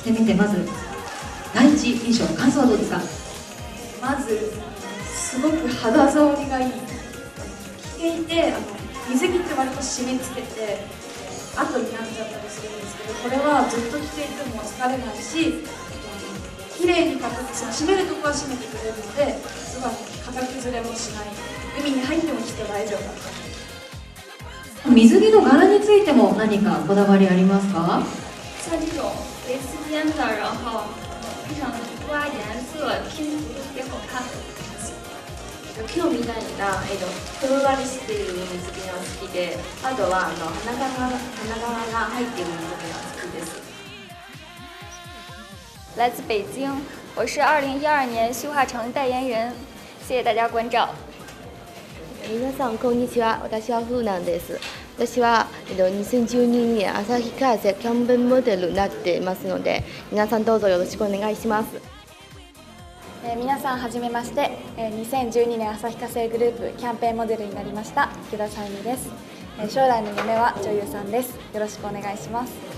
してみて、まず第一印象、感想はどうですか？ まずすごく肌触りがいい。着ていて水着って割と締め付けて後になっちゃったりするんですけど、これはずっと着ていても疲れないし、綺麗に締めるとこは締めてくれるので、すごい型崩れもしない。海に入ってもきっと大丈夫だと。 水着の柄についても何かこだわりありますか？ 像这种蕾丝边的，然后非常的多啊，颜色拼图都特别好看。 今日みたいなふんわりしている水着が好きで、あとは花柄が入っている水着が好きです。 来自北京，我是2012年虚化城代言人，谢谢大家关照。 皆さんこんにちは。私はフーなんです。私は2012年旭化成キャンペーンモデルになっていますので、皆さんどうぞよろしくお願いします。 皆さんはじめまして、2012年旭化成グループキャンペーンモデルになりました池田さゆみです。将来の夢は女優さんです。よろしくお願いします。